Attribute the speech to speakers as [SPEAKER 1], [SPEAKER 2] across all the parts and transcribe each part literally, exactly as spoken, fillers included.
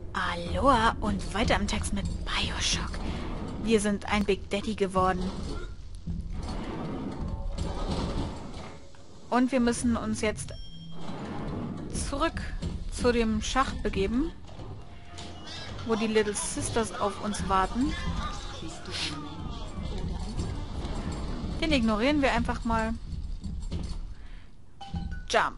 [SPEAKER 1] Aloha und weiter im Text mit BioShock. Wir sind ein Big Daddy geworden. Und wir müssen uns jetzt zurück zu dem Schacht begeben, wo die Little Sisters auf uns warten. Den ignorieren wir einfach mal. Jump.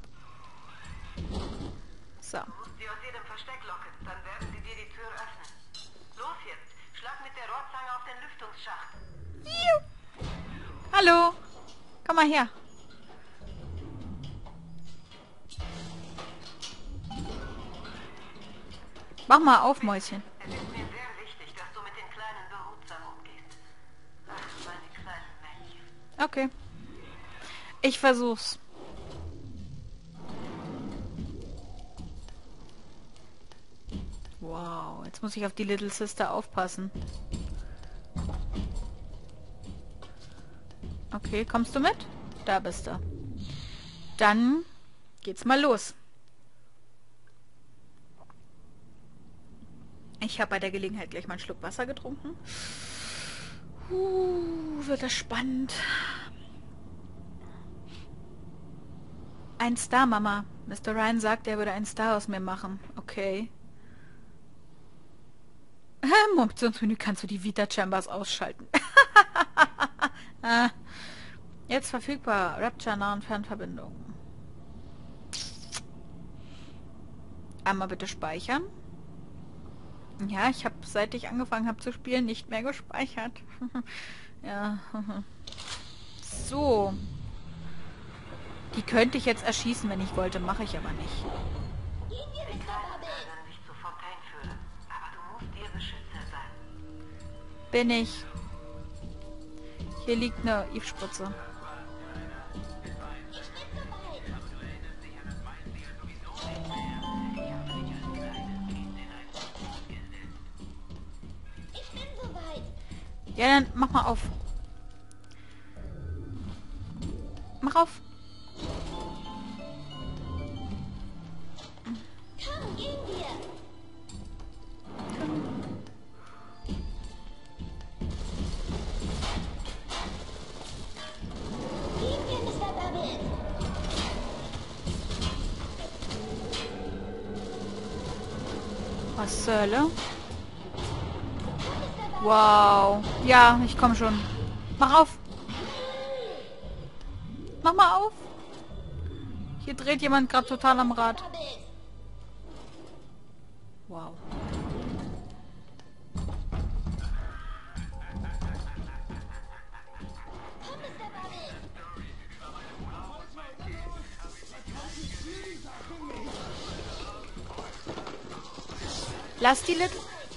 [SPEAKER 1] So.
[SPEAKER 2] Du musst sie aus jedem Versteck locken, dann werden sie dir die Tür öffnen. Los jetzt, schlag mit der Rohrzange auf den Lüftungsschacht.
[SPEAKER 1] Juhu. Hallo. Komm mal her. Mach mal auf, Mäuschen.
[SPEAKER 2] Es ist mir sehr wichtig, dass du mit den Kleinen behutsam umgehst. Ach, meine kleinen Männchen.
[SPEAKER 1] Okay. Ich versuch's. Wow, jetzt muss ich auf die Little Sister aufpassen. Okay, kommst du mit? Da bist du. Dann geht's mal los. Ich habe bei der Gelegenheit gleich mal einen Schluck Wasser getrunken. Uh, wird das spannend. Ein Star, Mama. Mister Ryan sagt, er würde einen Star aus mir machen. Okay. Im Optionsmenü kannst du die Vita Chambers ausschalten. Jetzt verfügbar. Rapture Nah- und Fernverbindung. Einmal bitte speichern. Ja, ich habe, seit ich angefangen habe zu spielen, nicht mehr gespeichert. Ja. So. Die könnte ich jetzt erschießen, wenn ich wollte. Mache ich aber nicht.
[SPEAKER 2] Die Kleinen können sich zu Fontaine führen, aber du musst ihr Beschützer sein.
[SPEAKER 1] Bin ich. Hier liegt eine Eve-Spritze. Ja, dann mach mal auf. Mach auf.
[SPEAKER 3] Komm, gehen wir. Gehen wir, Mister Bubbles.
[SPEAKER 1] Was zur Hölle? Wow. Ja, ich komme schon. Mach auf. Mach mal auf. Hier dreht jemand gerade total am Rad.
[SPEAKER 3] Bubbles.
[SPEAKER 1] Wow.
[SPEAKER 3] Komm, Mister Bubbles.
[SPEAKER 1] Lass die Lit...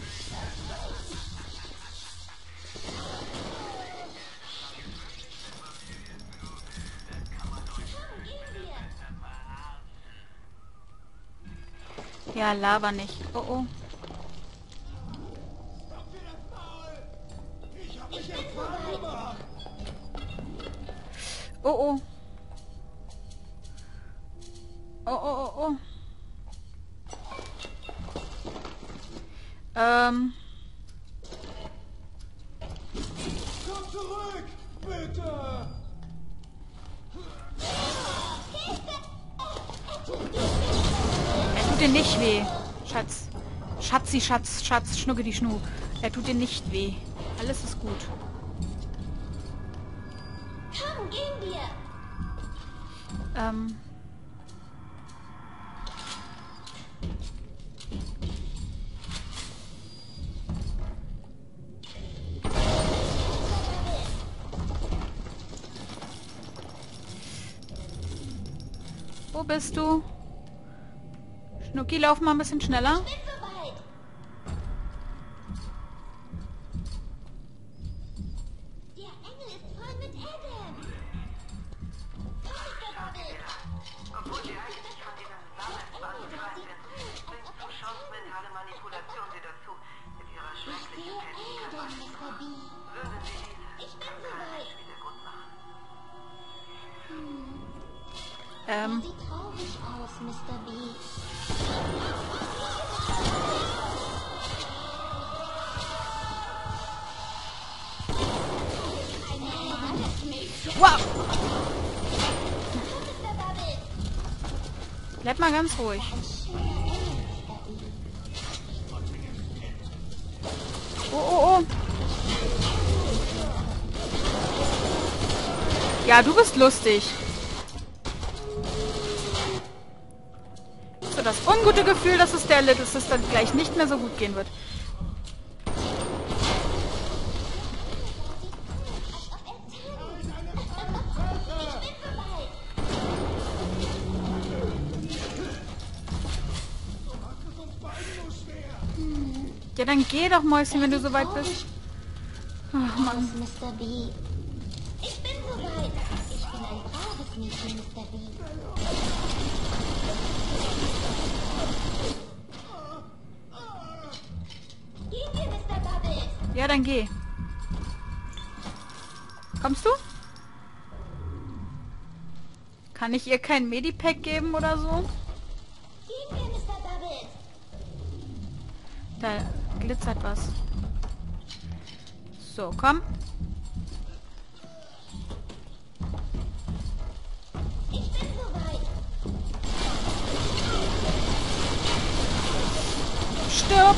[SPEAKER 1] Ja, laber nicht. Oh oh.
[SPEAKER 3] Ich bin soweit.
[SPEAKER 1] Oh oh. Oh oh oh oh. Ähm.
[SPEAKER 4] Komm zurück, bitte!
[SPEAKER 1] Er tut dir nicht weh. Schatz. Schatzi, Schatz, Schatz, Schnucke die Schnu. Er tut dir nicht weh. Alles ist gut.
[SPEAKER 3] Komm, gehen wir.
[SPEAKER 1] Ähm. Wo bist du? Schnucki, lauf mal ein bisschen schneller.
[SPEAKER 3] Ich bin soweit. Der Engel ist voll mit Adam. Komm, Mister Bubbles.
[SPEAKER 2] Obwohl sie eigentlich von diesem Sammelsband befreit sind, bringt Fouchons mentale Manipulation sie dazu, mit ihrer schrecklichen Tätigkeit
[SPEAKER 3] Adam, Mister B.
[SPEAKER 2] Würden sie diese,
[SPEAKER 3] Ich bin
[SPEAKER 2] kann kein
[SPEAKER 3] soweit.
[SPEAKER 2] Mensch wieder gut machen.
[SPEAKER 1] Ähm.
[SPEAKER 3] Sieht traurig aus, Mister B.
[SPEAKER 1] Bleib mal ganz ruhig. Oh, oh, oh. Ja, du bist lustig. So, das ungute Gefühl, dass es der Little Sister gleich nicht mehr so gut gehen wird. Ja, dann geh doch, Mäuschen, wenn du so weit bist. Ach, Mann.
[SPEAKER 3] Mister B. Ich bin soweit. Ich bin ein braves Mädchen, Mister B. Gehen wir, Mister Bubbles.
[SPEAKER 1] Ja, dann geh. Kommst du? Kann ich ihr kein Medipack geben oder so?
[SPEAKER 3] Gehen wir, Mister Bubbles.
[SPEAKER 1] Da glitzert was. So, komm.
[SPEAKER 3] Ich bin soweit.
[SPEAKER 1] Stirb!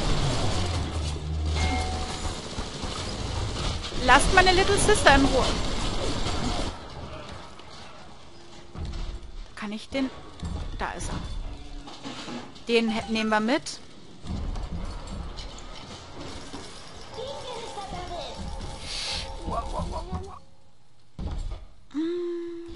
[SPEAKER 1] Lasst meine Little Sister in Ruhe. Kann ich den... Da ist er. Den he- nehmen wir mit. Wow, wow, wow, wow, wow. Mm.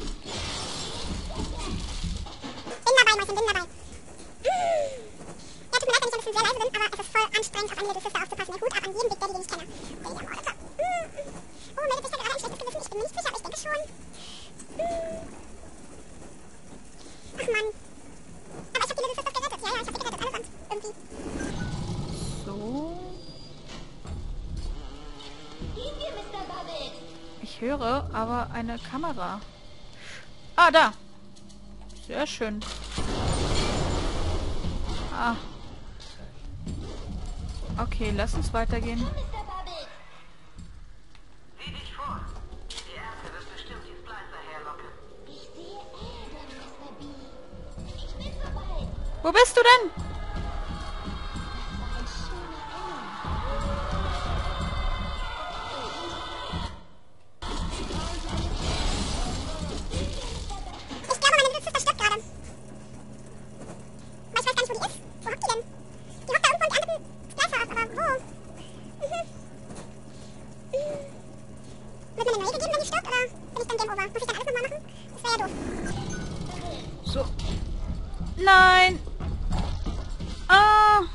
[SPEAKER 5] Bin dabei, Mäuschen, bin dabei. Ja, tut mir leid, wenn ich ein bisschen sehr leise bin, aber es ist voll anstrengend, auf eine Little Sister aufzupassen. Der Hut ab an jeden Big Daddy, den ich kenne. Den ich ermordet habe. Oh, meldet sich da gerade ein schlechtes Gewissen? Ich bin nicht sicher, aber ich denke schon. Ach Mann. Aber ich habe die Little Sisters gerettet. Ja, ja, ich habe sie gerettet. Allesamt. Irgendwie.
[SPEAKER 1] So.
[SPEAKER 3] Gehen wir, Mister Bubbles.
[SPEAKER 1] Ich höre aber eine Kamera. Ah, da. Sehr schön. Ah. Okay, lass uns weitergehen.
[SPEAKER 3] Mister Bubbles.
[SPEAKER 2] Sieh dich vor. Die Ernte wird bestimmt die Splicer herlocken.
[SPEAKER 3] Ich sehe Adam, Mister B. Ich bin soweit.
[SPEAKER 1] Wo bist du denn?
[SPEAKER 3] Das war ein schöner Engel.
[SPEAKER 5] Ich glaube, meine Little Sister stirbt gerade. Aber ich weiß gar nicht, wo die ist. Wo hockt die denn? Die hockt da irgendwo und erntet einen Splicer ab, aber wo? Mhm. Wird mir eine neue gegeben, wenn die stirbt, oder bin ich dann Game Over? Muss ich dann alles nochmal machen? Das wäre ja doof.
[SPEAKER 1] So. Nein. Ah.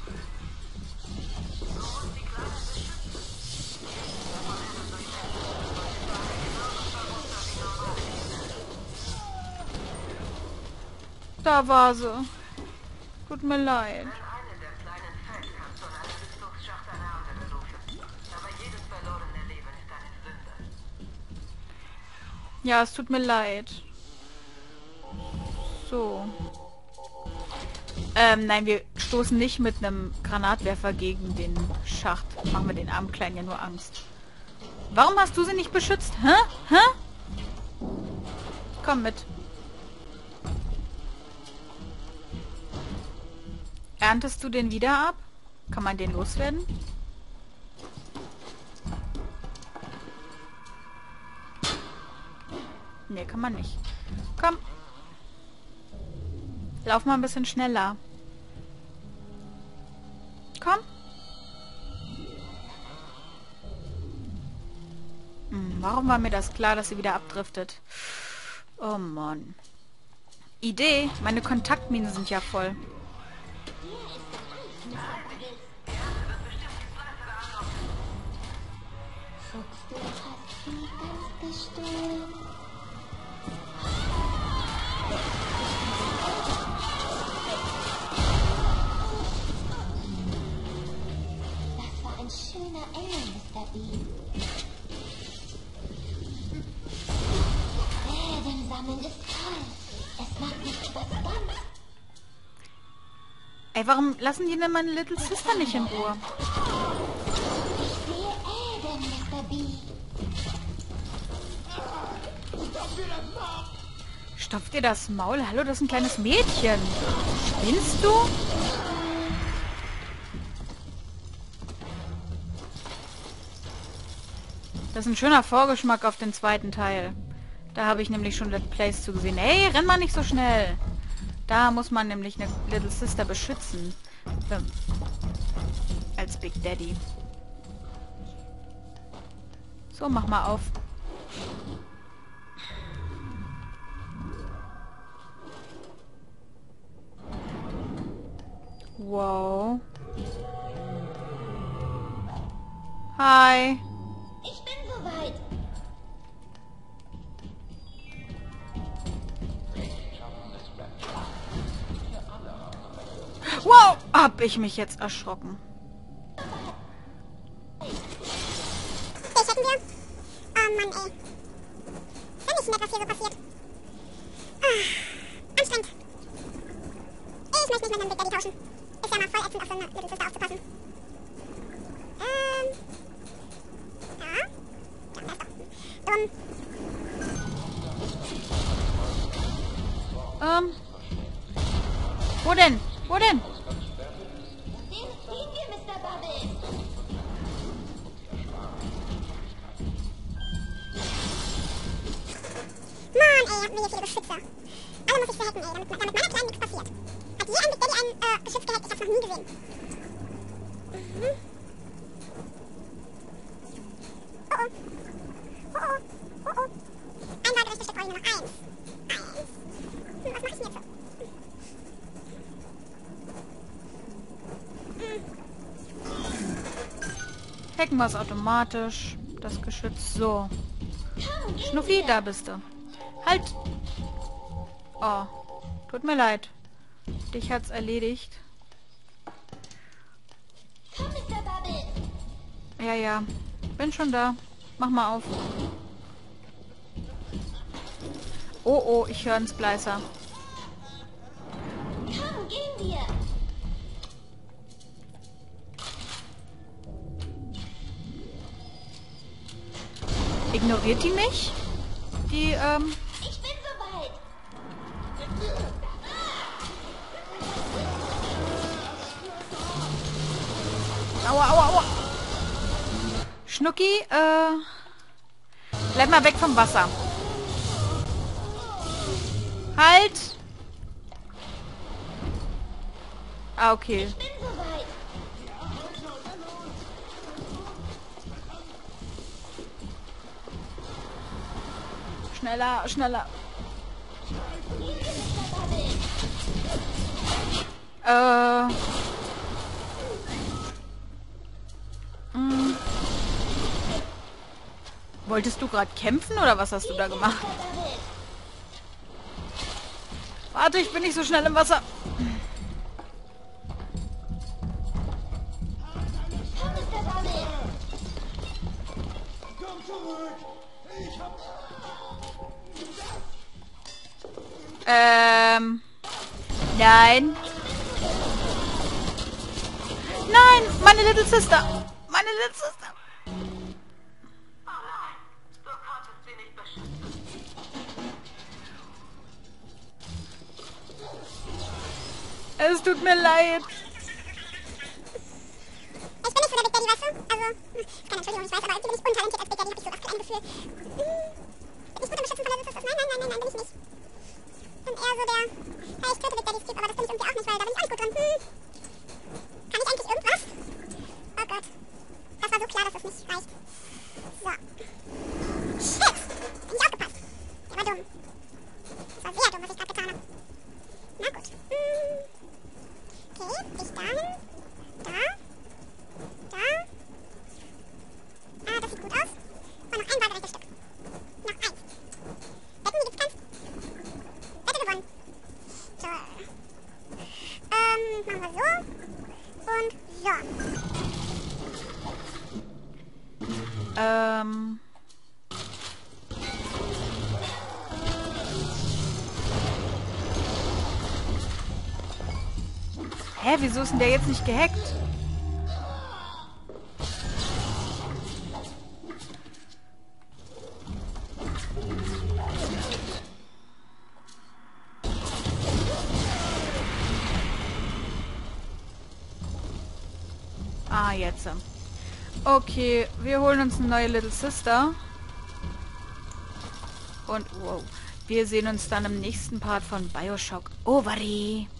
[SPEAKER 1] Da war sie. Tut mir leid.
[SPEAKER 2] Wenn eine der kleinen fällt, kannst du an einem Rüstungsschacht eine andere rufen. Aber jedes verlorene Leben ist eine Sünde.
[SPEAKER 1] Ja, es tut mir leid. So. Ähm, nein, wir stoßen nicht mit einem Granatwerfer gegen den Schacht. Machen wir den armen Kleinen ja nur Angst. Warum hast du sie nicht beschützt? Hä? Hä? Komm mit. Erntest du den wieder ab? Kann man den loswerden? Nee, kann man nicht. Komm. Lauf mal ein bisschen schneller. Komm. Hm, warum war mir das klar, dass sie wieder abdriftet? Oh Mann. Idee, meine Kontaktminen sind ja voll.
[SPEAKER 3] Fuchs, du hast sie ganz gestohlen. Das war ein schöner Engel, Mister B. Fäden sammeln ist toll. Es macht mich etwas ganz.
[SPEAKER 1] Ey, warum lassen die denn meine Little Sister nicht in Ruhe?
[SPEAKER 3] Ich sehe Adam, Mister B.
[SPEAKER 1] Stopf dir das Maul. Hallo, das ist ein kleines Mädchen. Spinnst du? Das ist ein schöner Vorgeschmack auf den zweiten Teil. Da habe ich nämlich schon Let's Plays zu gesehen. Ey, renn mal nicht so schnell. Da muss man nämlich eine Little Sister beschützen. Ähm, als Big Daddy. So, mach mal auf. Wow. Hi.
[SPEAKER 3] Ich bin soweit.
[SPEAKER 1] Wow, hab ich mich jetzt erschrocken.
[SPEAKER 5] Okay, checken wir. Oh Mann, ey. Ist ja nicht nett, was hier so passiert. Ah, anstrengend. Ich möchte nicht mit einem Big Daddy tauschen. Ist ja mal voll ätzend, auf so eine Little Sister aufzupassen. Ähm. Ja. Ja, das ist doch dumm.
[SPEAKER 1] Ähm. Wo denn? Wo denn?
[SPEAKER 3] Den ziehen wir, Mister Bubble.
[SPEAKER 5] Mann, ey, hatten wir hier viele Geschütze. Alle muss ich verhacken, ey, damit, damit meiner Kleinen nichts passiert. Hat je ein Big Daddy ein äh, Geschütz gehackt? Ich hab's noch nie gesehen. Mhm. Oh oh. Oh oh. Oh oh. Ein waagerechter Stück brauche ich nur noch. Eins. Eins. Hm, was mach ich denn jetzt so?
[SPEAKER 1] Hacken wir es automatisch. Das Geschütz. So. Schnuffi, da bist du. Halt! Oh. Tut mir leid. Dich hat's erledigt.
[SPEAKER 3] Komm, Mister Bubble.
[SPEAKER 1] Ja, ja. Bin schon da. Mach mal auf. Oh, oh, ich höre einen Splicer.
[SPEAKER 3] Komm, gehen wir.
[SPEAKER 1] Ignoriert die mich? Die, ähm...
[SPEAKER 3] Ich bin soweit.
[SPEAKER 1] Aua, aua, aua. Schnucki, äh... bleib mal weg vom Wasser. Halt! Ah, okay.
[SPEAKER 3] Ich bin soweit.
[SPEAKER 1] Schneller, schneller.
[SPEAKER 3] Gehen wir, Mister Bubble.
[SPEAKER 1] Äh... mm. Wolltest du gerade kämpfen oder was hast du da gemacht?
[SPEAKER 3] Mister Bubble.
[SPEAKER 1] Warte, ich bin nicht so schnell im Wasser.
[SPEAKER 3] Komm, Mister Bubble.
[SPEAKER 4] Komm zurück! Ich hab...
[SPEAKER 1] Ähm... Nein. Nein, meine Little Sister. Meine Little Sister.
[SPEAKER 2] Oh nein, du konntest sie nicht beschützen.
[SPEAKER 1] Es tut mir leid.
[SPEAKER 5] Ich bin nicht so der Big Daddy, weißt du? Also, hm, keine Entschuldigung, ich weiß, aber irgendwie bin ich untalentiert als Big Daddy, hab ich so das ein Gefühl. Hm, bin ich gut im Beschützen von Little Sisters? Nein, nein, nein, nein, nein, bin ich nicht. Bin eher so der, ja, ich töte Big Daddy's Typ, aber das bin ich irgendwie auch nicht, weil da bin ich auch nicht gut drin. Hm. Kann ich eigentlich irgendwas? Oh Gott. Das war so klar, dass das nicht reicht. So. Shit! Bin ich aufgepasst. Der war dumm. Das war sehr dumm, was ich gerade getan habe. Na gut. Hm. Okay, ich dahin. Da. Da. Ah, das sieht gut aus. Und noch ein waagerechtes Stück. Noch eins. Wetten, wie geht's? Wette gewonnen. So. Ähm, machen wir so. Und so.
[SPEAKER 1] Ähm... Hä, wieso ist denn der jetzt nicht gehackt? Ah, jetzt. Okay, wir holen uns eine neue Little Sister. Und, wow, wir sehen uns dann im nächsten Part von Bioshock Ovary.